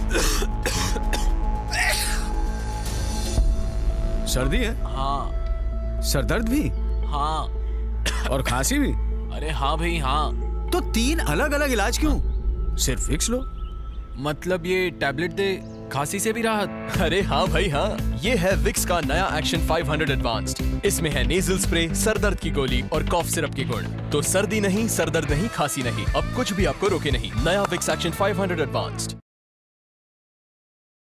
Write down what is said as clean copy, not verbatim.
सर्दी है? हाँ। सरदर्द भी? हाँ। और खांसी भी? अरे हाँ भाई हाँ। तो 3 अलग अलग इलाज क्यों? सिर्फ विक्स लो। मतलब ये टैबलेट दे खांसी से भी राहत? अरे हाँ भाई हाँ, ये है विक्स का नया एक्शन 500 एडवांस्ड। इसमें है नेजल स्प्रे, सरदर्द की गोली और कॉफ सिरप के गुण। तो सर्दी नहीं, सरदर्द नहीं, खांसी नहीं, अब कुछ भी आपको रोके नहीं। नया विक्स एक्शन 500 एडवांस्ड।